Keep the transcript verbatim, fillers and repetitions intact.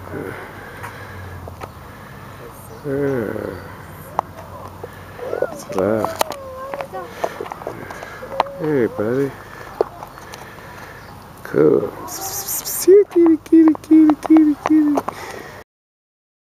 Yeah. It's loud. Hey, buddy. Cool. Kitty, kitty, kitty, kitty, kitty.